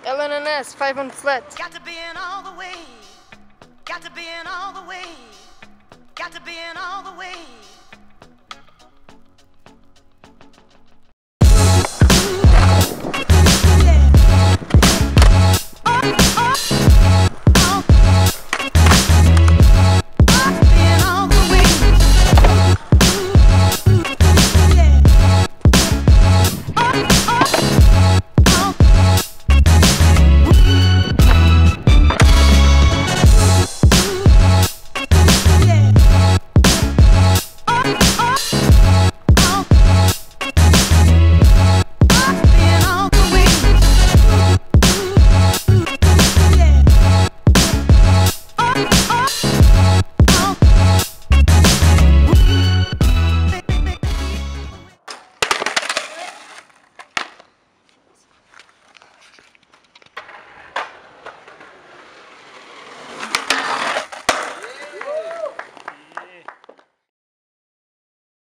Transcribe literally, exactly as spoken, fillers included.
L N N S, five on flat. Got to be in all the way. Got to be in all the way. Got to be in all the way.